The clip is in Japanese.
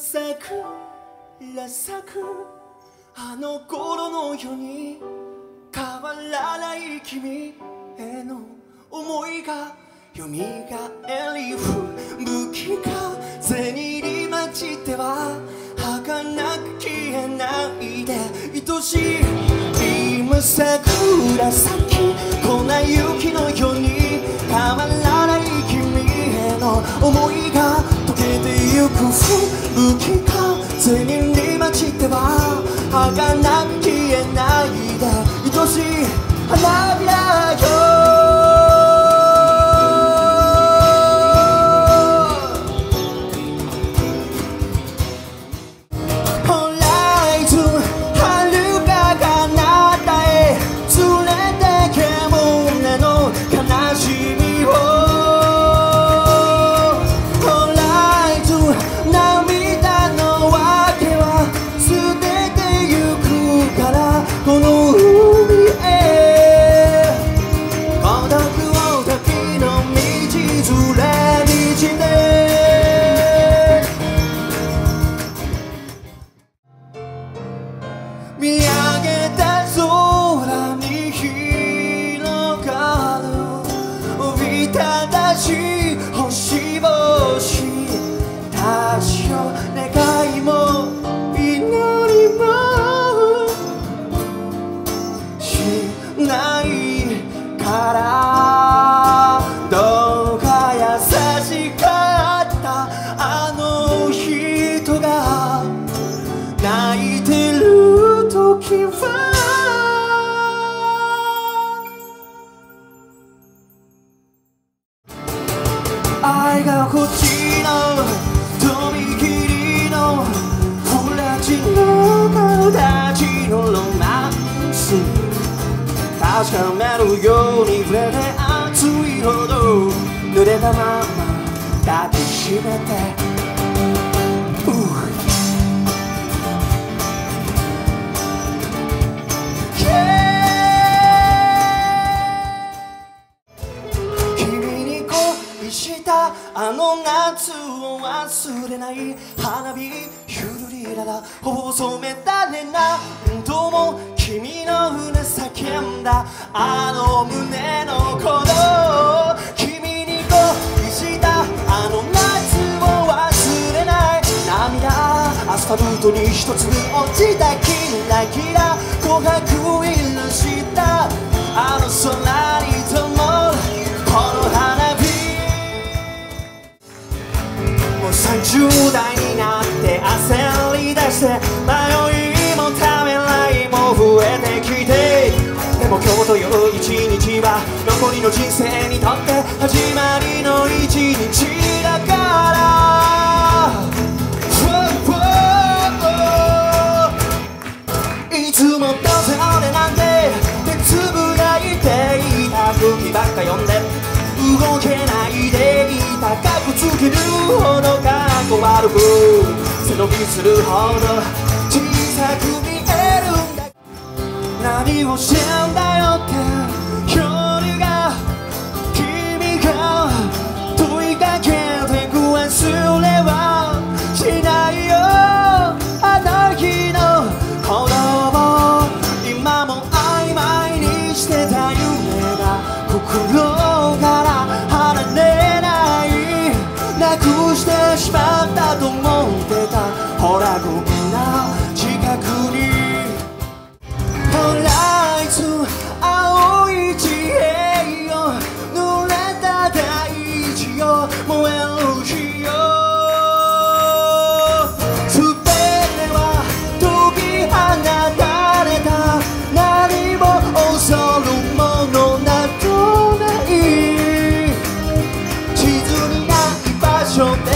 桜咲くあの頃のように変わらない君への思いが蘇り吹き風に入り混じっては儚く消えないで愛しい今桜咲き粉雪のように変わらない君への思いが溶けてゆく吹き風に入り混じっては儚く消えないで愛しい花びらよ見上げた空に広がるおびただしい星々たちよ願いも祈りもしないからどうか優しかったあの人が泣いてる時は愛が欲しいのとびきりのフラチの形のロマンス確かめるように触れて熱いほど濡れたまま抱きしめてあの夏を忘れない花火ゆるりらら頬染めたれなどうも君の胸叫んだあの胸の鼓動君に恋したあの夏を忘れない涙アスファルトに一粒落ちたキラキラ琥珀色したあの空に灯るこの花火30代になって焦り出して迷いもためらいも増えてきてでも今日という一日は残りの人生にとって始まりの一日だからいつもどうせ俺なんてってつぶやいていた時ばっか読んで動けないでいたかっこつけるほどかっこ悪く背伸びするほど小さく見えるんだ何をしてんだよって夜が君が問いかけてく忘れはしないよあの日の鼓動今も曖昧にしてた夢が心から離れないなくしてしまったと思ってたほらこんな近くにほらあいつ青い地平よ濡れた大地よ燃える火よ全ては解き放たれた何も恐るものなどない地図にない場所で